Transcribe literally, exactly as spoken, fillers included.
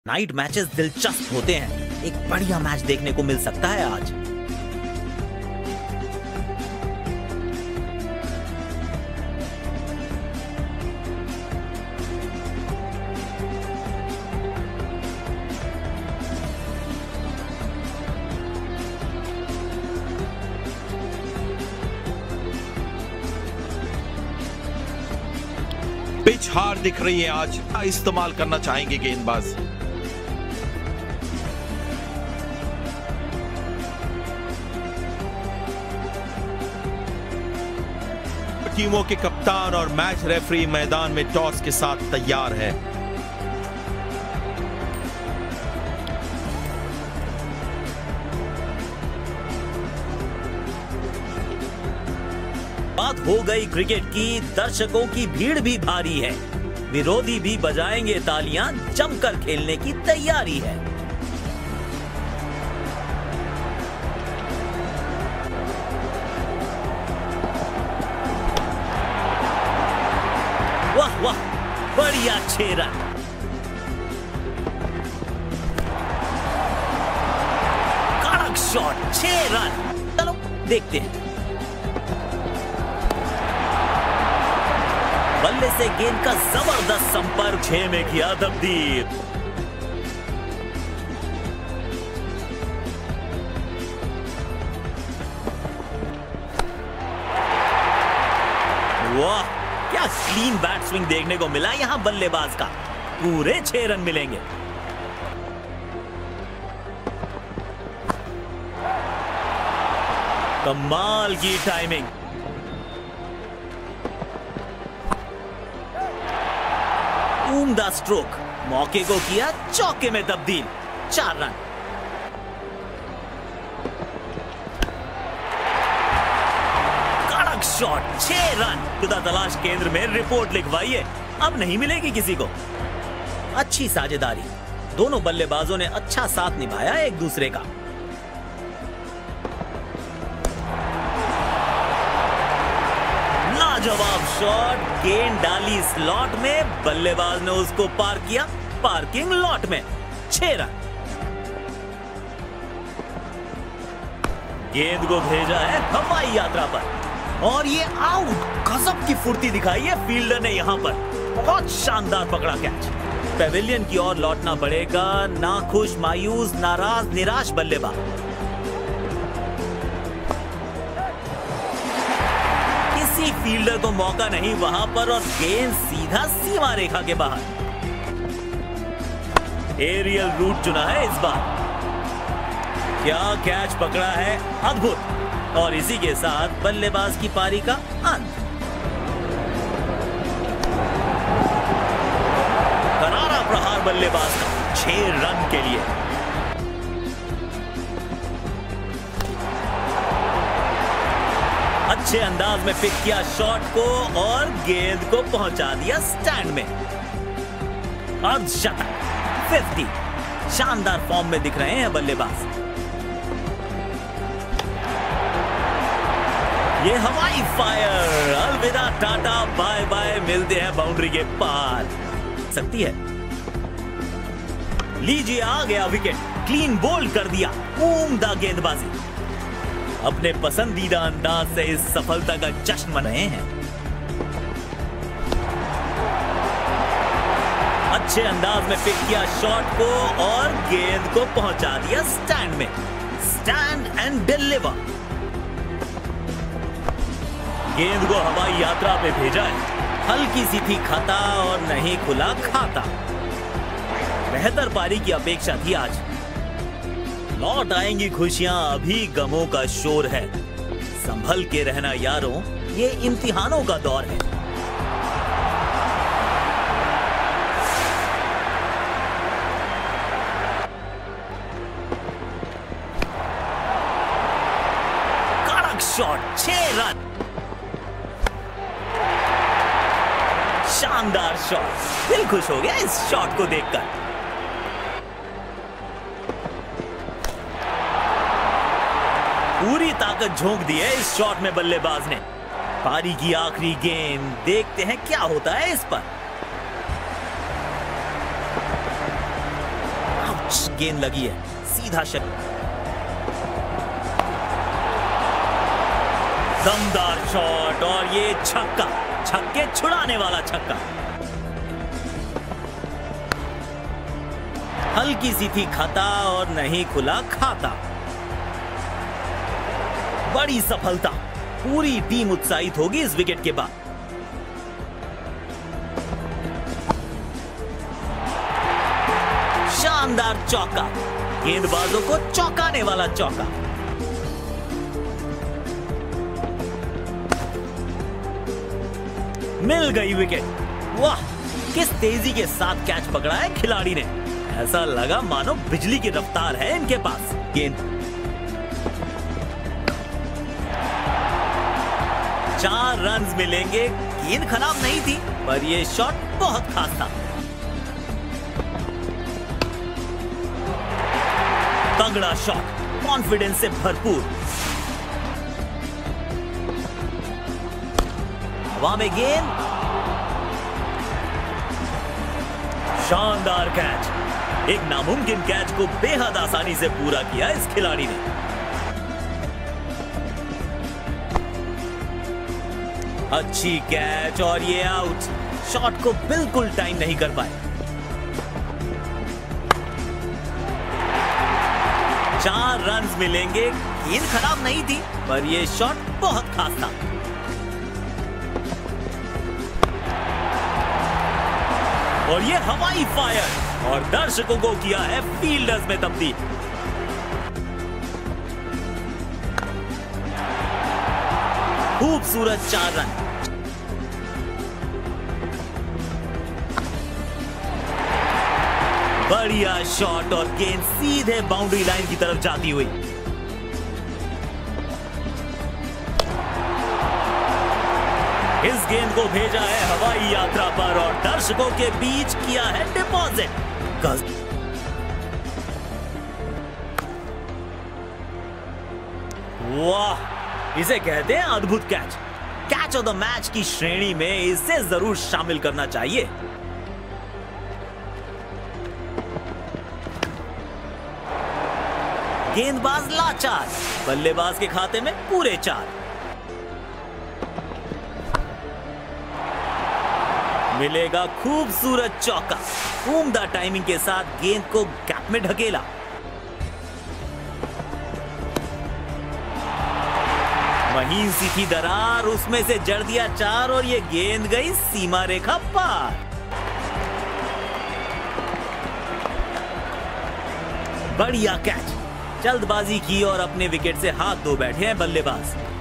Night matches दिलचस्प होते हैं। एक बढ़िया मैच देखने को मिल सकता है आज। पिच हार्ड दिख रही है आज, इस्तेमाल करना चाहेंगे गेंदबाज। टीमों के कप्तान और मैच रेफरी मैदान में टॉस के साथ तैयार है। बात हो गई क्रिकेट की, दर्शकों की भीड़ भी भारी है। विरोधी भी बजाएंगे तालियां, जमकर खेलने की तैयारी है। वाह वाह, बढ़िया छह रन। कड़क शॉट, छह रन। चलो देखते हैं। बल्ले से गेंद का जबरदस्त संपर्क, छह में किया तब्दील। वाह, क्या क्लीन बैट स्विंग देखने को मिला यहां बल्लेबाज का। पूरे छह रन मिलेंगे। कमाल की टाइमिंग। उम्दा स्ट्रोक, मौके को किया चौके में तब्दील। चार रन। कड़क शॉट, छह रन। खुदा तलाश केंद्र में रिपोर्ट लिखवाइए, अब नहीं मिलेगी किसी को। अच्छी साझेदारी, दोनों बल्लेबाजों ने अच्छा साथ निभाया एक दूसरे का। लाजवाब शॉट, गेंद डाली स्लॉट में, बल्लेबाज ने उसको पार किया पार्किंग लॉट में। छह रन। गेंद को भेजा है हवाई यात्रा पर और ये आउट। गजब की फुर्ती दिखाई है फील्डर ने यहां पर। बहुत शानदार पकड़ा कैच। पेविलियन की ओर लौटना पड़ेगा। नाखुश, मायूस, नाराज, निराश बल्लेबाज। किसी फील्डर को मौका नहीं वहां पर और गेंद सीधा सीमा रेखा के बाहर। एरियल रूट चुना है इस बार। क्या कैच पकड़ा है, अद्भुत। और इसी के साथ बल्लेबाज की पारी का अंत। करारा प्रहार बल्लेबाज का, छह रन के लिए। अच्छे अंदाज में पिक किया शॉट को और गेंद को पहुंचा दिया स्टैंड में। अर्धशतक, पचास। शानदार फॉर्म में दिख रहे हैं बल्लेबाज। ये हवाई फायर, अलविदा टाटा बाय बाय, मिलते हैं बाउंड्री के पार। सकती है। लीजिए, आ गया विकेट। क्लीन बोल्ड कर दिया। उम्दा गेंदबाजी। अपने पसंदीदा अंदाज से इस सफलता का जश्न मनाए हैं। अच्छे अंदाज में पिक किया शॉट को और गेंद को पहुंचा दिया स्टैंड में। Stand and deliver. गेंद को हवाई यात्रा पे भेजा है। हल्की सी थी खता और नहीं खुला खाता। बेहतर पारी की अपेक्षा थी आज। लौट आएंगी खुशियां, अभी गमों का शोर है। संभल के रहना यारों, ये इम्तिहानों का दौर है। कड़क शॉट, छह रन। शानदार शॉट, दिल खुश हो गया इस शॉट को देखकर। पूरी ताकत झोंक दी है इस शॉट में बल्लेबाज ने। पारी की आखिरी गेंद, देखते हैं क्या होता है इस पर। गेंद लगी है, सीधा शट। दमदार शॉट और ये छक्का, छक्के छुड़ाने वाला छक्का। हल्की सी थी खता और नहीं खुला खाता। बड़ी सफलता, पूरी टीम उत्साहित होगी इस विकेट के बाद। शानदार चौका, गेंदबाजों को चौंकाने वाला चौका। मिल गई विकेट। वाह, किस तेजी के साथ कैच पकड़ा है खिलाड़ी ने। ऐसा लगा मानो बिजली की रफ्तार है इनके पास। गेंद चार रन्स मिलेंगे। गेंद खराब नहीं थी, पर यह शॉट बहुत खास था। तगड़ा शॉट, कॉन्फिडेंस से भरपूर। हवा में गेंद, शानदार कैच। एक नामुमकिन कैच को बेहद आसानी से पूरा किया इस खिलाड़ी ने। अच्छी कैच और ये आउट। शॉट को बिल्कुल टाइम नहीं कर पाए। चार रन्स मिलेंगे। गेंद खराब नहीं थी, पर यह शॉट बहुत खास था। और ये हवाई फायर और दर्शकों को किया है फील्डर्स में तब्दील। खूबसूरत चार रन। बढ़िया शॉट और गेंद सीधे बाउंड्री लाइन की तरफ जाती हुई। इस गेंद को भेजा है हवाई यात्रा पर और दर्शकों के बीच किया है डिपॉजिट। वाह, इसे कहते हैं अद्भुत catch. Catch of the match की श्रेणी में इसे जरूर शामिल करना चाहिए। गेंदबाज लाचार, बल्लेबाज के खाते में पूरे चार। मिलेगा खूबसूरत चौका। उम्दा टाइमिंग के साथ गेंद को गैप में ढकेला। महीन सी थी दरार, उसमें से जड़ दिया चार और ये गेंद गई सीमा रेखा पार। बढ़िया कैच। जल्दबाजी की और अपने विकेट से हाथ धो बैठे हैं बल्लेबाज।